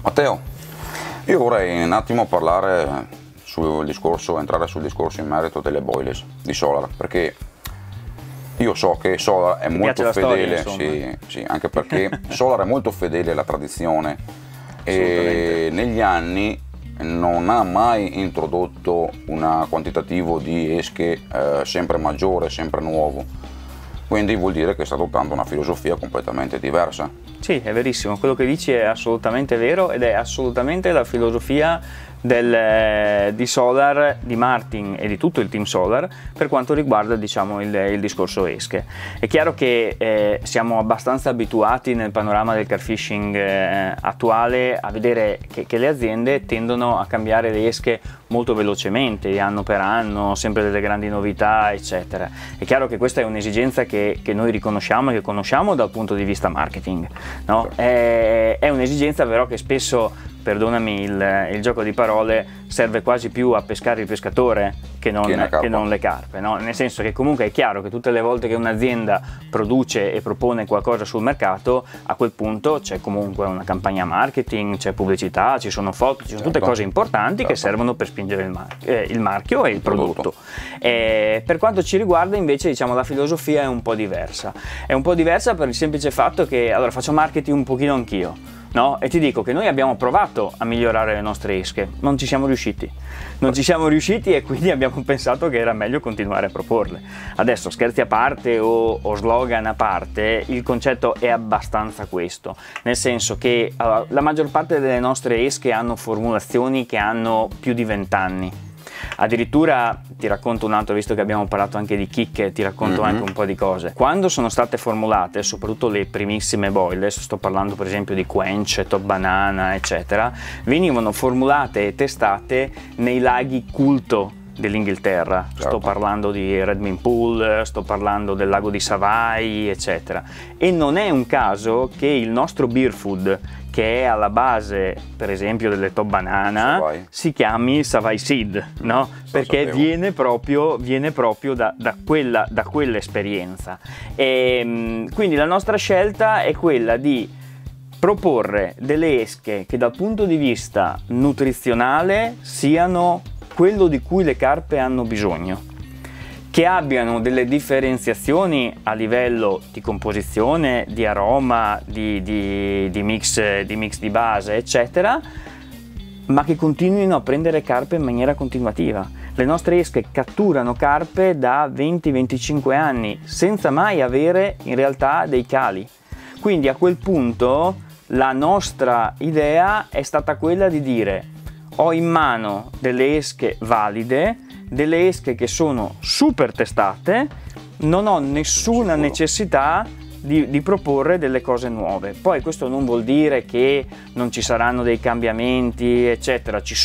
Matteo, io vorrei un attimo parlare entrare sul discorso in merito delle boilers di Solar, perché io so che Solar è molto fedele, sì, anche perché Solar è molto fedele alla tradizione e negli anni non ha mai introdotto un quantitativo di esche sempre maggiore, sempre nuovo, quindi vuol dire che sta adottando una filosofia completamente diversa. Sì, è verissimo, quello che dici è assolutamente vero ed è assolutamente la filosofia di Solar, di Martin e di tutto il team Solar per quanto riguarda, diciamo, il discorso esche. È chiaro che siamo abbastanza abituati nel panorama del car fishing attuale a vedere che le aziende tendono a cambiare le esche molto velocemente, anno per anno, sempre delle grandi novità, eccetera. È chiaro che questa è un'esigenza che noi riconosciamo e che conosciamo dal punto di vista marketing, no? È un'esigenza però che spesso, perdonami il gioco di parole, serve quasi più a pescare il pescatore che non le carpe, no? Nel senso che comunque è chiaro che tutte le volte che un'azienda produce e propone qualcosa sul mercato, a quel punto c'è comunque una campagna marketing, c'è pubblicità, ci sono foto, ci sono tutte cose importanti che servono per spingere il marchio e il prodotto. Per quanto ci riguarda invece, diciamo, la filosofia è un po' diversa. È un po' diversa per il semplice fatto che, allora, faccio marketing un pochino anch'io, no? E ti dico che noi abbiamo provato a migliorare le nostre esche, non ci siamo riusciti e quindi abbiamo pensato che era meglio continuare a proporle. Adesso, scherzi a parte o slogan a parte, il concetto è abbastanza questo, nel senso che la maggior parte delle nostre esche hanno formulazioni che hanno più di 20 anni. Addirittura ti racconto un altro, visto che abbiamo parlato anche di chicche, ti racconto anche un po' di cose. Quando sono state formulate, soprattutto le primissime boilers, sto parlando per esempio di Quench, Top Banana, eccetera, venivano formulate e testate nei laghi culto dell'Inghilterra. Sto parlando di Redmine Pool, sto parlando del lago di Savai, eccetera. E non è un caso che il nostro beer food, che è alla base per esempio delle Top Banana, si chiami Savai Seed, no? Perché viene proprio da quell'esperienza. E quindi la nostra scelta è quella di proporre delle esche che dal punto di vista nutrizionale siano quello di cui le carpe hanno bisogno, che abbiano delle differenziazioni a livello di composizione, di aroma, di mix di base, eccetera, ma che continuino a prendere carpe in maniera continuativa. Le nostre esche catturano carpe da 20-25 anni senza mai avere in realtà dei cali. Quindi a quel punto la nostra idea è stata quella di dire: ho in mano delle esche valide, delle esche che sono super testate, non ho nessuna necessità di proporre delle cose nuove. Poi questo non vuol dire che non ci saranno dei cambiamenti, eccetera, ci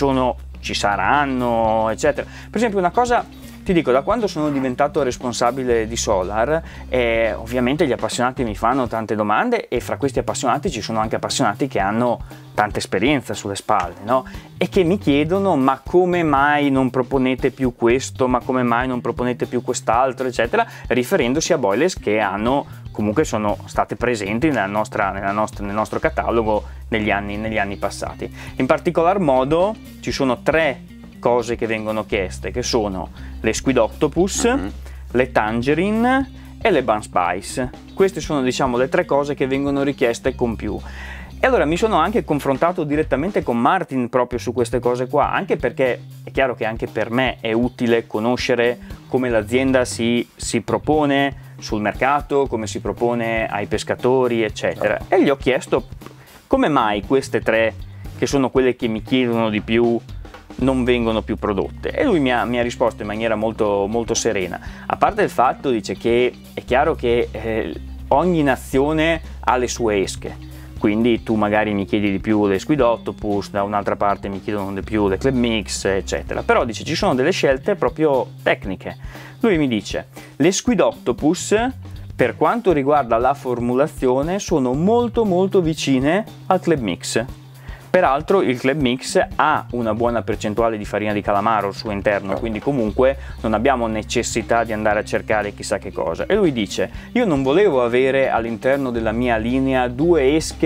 saranno, eccetera. Per esempio, una cosa, ti dico, da quando sono diventato responsabile di Solar, ovviamente gli appassionati mi fanno tante domande e fra questi appassionati ci sono anche appassionati che hanno tanta esperienza sulle spalle, no? E che mi chiedono: ma come mai non proponete più questo, ma come mai non proponete più quest'altro, eccetera, riferendosi a boilers che comunque sono state presenti nel nostro catalogo negli anni passati. In particolar modo ci sono 3 cose che vengono chieste, che sono le Squid Octopus, le Tangerine e le Bun Spice. Queste sono, diciamo, le 3 cose che vengono richieste con più. E allora mi sono anche confrontato direttamente con Martin proprio su queste cose qua, anche perché è chiaro che anche per me è utile conoscere come l'azienda si propone sul mercato, come si propone ai pescatori, eccetera. E gli ho chiesto come mai queste 3, che sono quelle che mi chiedono di più, non vengono più prodotte. E lui mi ha risposto in maniera molto, molto serena. A parte il fatto, dice, che è chiaro che ogni nazione ha le sue esche. Quindi tu magari mi chiedi di più le Squid Octopus, da un'altra parte mi chiedono di più le Club Mix, eccetera. Però dice ci sono delle scelte proprio tecniche. Lui mi dice: le Squid Octopus, per quanto riguarda la formulazione, sono molto molto vicine al Club Mix. Peraltro il Club Mix ha una buona percentuale di farina di calamaro al suo interno, quindi comunque non abbiamo necessità di andare a cercare chissà che cosa. E lui dice: io non volevo avere all'interno della mia linea 2 esche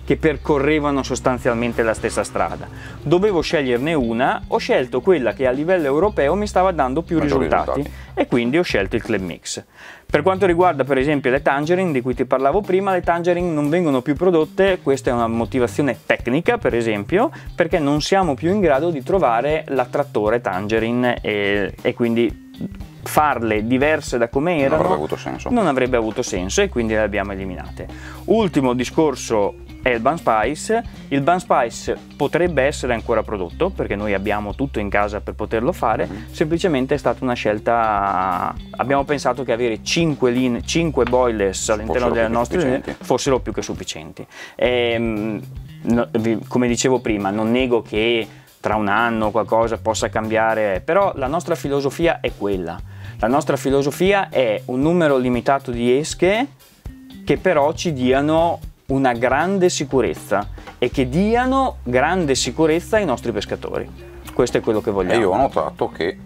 che percorrevano sostanzialmente la stessa strada. Dovevo sceglierne una, ho scelto quella che a livello europeo mi stava dando più risultati e quindi ho scelto il Club Mix. Per quanto riguarda per esempio le Tangerine di cui ti parlavo prima, le Tangerine non vengono più prodotte, questa è una motivazione tecnica per esempio, perché non siamo più in grado di trovare l'attrattore Tangerine e quindi farle diverse da come erano non avrebbe avuto senso e quindi le abbiamo eliminate. Ultimo discorso è il Bun Spice. Il Bun Spice potrebbe essere ancora prodotto perché noi abbiamo tutto in casa per poterlo fare, semplicemente è stata una scelta, abbiamo pensato che avere 5 boilers all'interno delle nostre linee fossero più che sufficienti. Come dicevo prima, non nego che tra un anno qualcosa possa cambiare, però la nostra filosofia è quella. La nostra filosofia è un numero limitato di esche che però ci diano una grande sicurezza e che diano grande sicurezza ai nostri pescatori. Questo è quello che vogliamo. E io ho notato che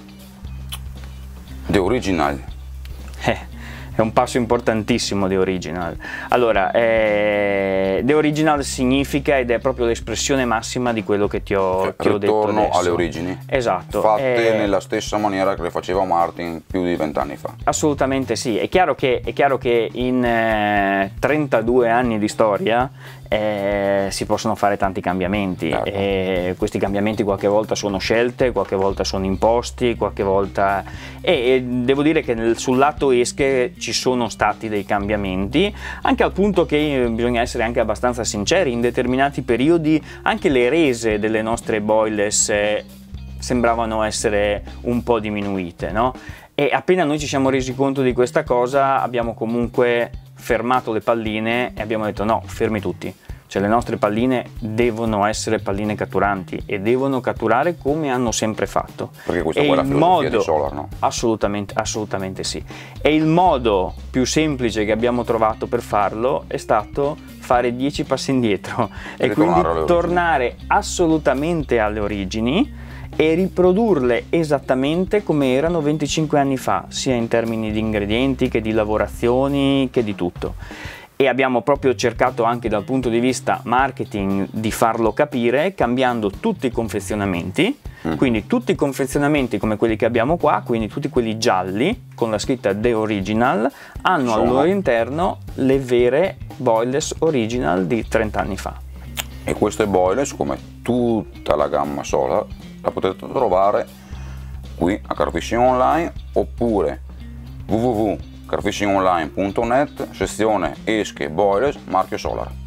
The Original è un passo importantissimo The Original. Allora, The Original significa ed è proprio l'espressione massima di quello che ti ho detto adesso. Ritorno alle origini. Esatto. Fatte nella stessa maniera che le faceva Martin più di 20 anni fa. Assolutamente sì. È chiaro che in 32 anni di storia si possono fare tanti cambiamenti, e questi cambiamenti qualche volta sono scelte, qualche volta sono imposti, qualche volta e devo dire che sul lato esche ci sono stati dei cambiamenti, anche al punto che bisogna essere anche abbastanza sinceri, in determinati periodi anche le rese delle nostre boilers sembravano essere un po' diminuite, no? E appena noi ci siamo resi conto di questa cosa abbiamo comunque fermato le palline e abbiamo detto no, fermi tutti, cioè le nostre palline devono essere palline catturanti e devono catturare come hanno sempre fatto. Perché questa è la filosofia di Solar, no? Assolutamente sì. E il modo più semplice che abbiamo trovato per farlo è stato fare 10 passi indietro e quindi tornare assolutamente alle origini e riprodurle esattamente come erano 25 anni fa, sia in termini di ingredienti che di lavorazioni che di tutto. E abbiamo proprio cercato anche dal punto di vista marketing di farlo capire cambiando tutti i confezionamenti, quindi tutti i confezionamenti come quelli che abbiamo qua, quindi tutti quelli gialli con la scritta The Original hanno al loro interno le vere boilers original di 30 anni fa. E queste boilers, come tutta la gamma Solar, la potete trovare qui a Carfishing Online oppure www.carfishingonline.net, sezione esche boilers marchio Solar.